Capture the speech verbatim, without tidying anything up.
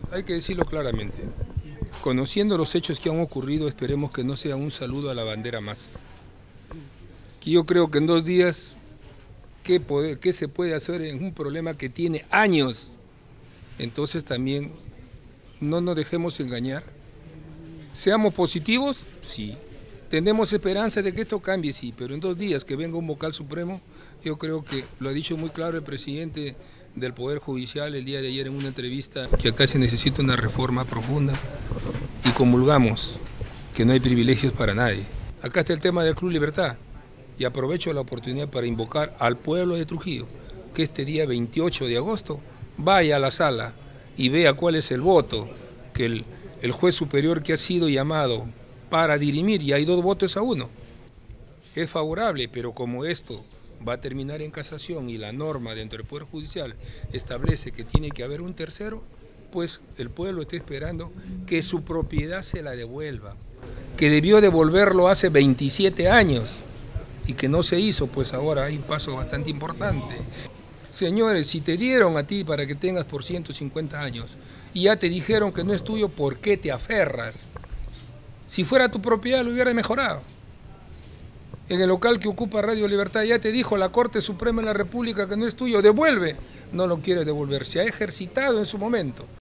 hay que decirlo claramente. Conociendo los hechos que han ocurrido, esperemos que no sea un saludo a la bandera más. Que yo creo que en dos días, ¿qué, poder, qué se puede hacer en un problema que tiene años? Entonces también no nos dejemos engañar. Seamos positivos, sí. Tenemos esperanza de que esto cambie, sí, pero en dos días que venga un vocal supremo, yo creo que lo ha dicho muy claro el presidente del Poder Judicial el día de ayer en una entrevista, que acá se necesita una reforma profunda y comulgamos que no hay privilegios para nadie. Acá está el tema del Club Libertad y aprovecho la oportunidad para invocar al pueblo de Trujillo que este día veintiocho de agosto vaya a la sala y vea cuál es el voto que el, el juez superior que ha sido llamado para dirimir, y hay dos votos a uno, es favorable, pero como esto va a terminar en casación y la norma dentro del Poder Judicial establece que tiene que haber un tercero, pues el pueblo está esperando que su propiedad se la devuelva, que debió devolverlo hace veintisiete años y que no se hizo, pues ahora hay un paso bastante importante. Señores, si te dieron a ti para que tengas por ciento cincuenta años y ya te dijeron que no es tuyo, ¿por qué te aferras? Si fuera tu propiedad lo hubiera mejorado. En el local que ocupa Radio Libertad ya te dijo la Corte Suprema de la República que no es tuyo, devuelve. No lo quiere devolver, se ha ejercitado en su momento.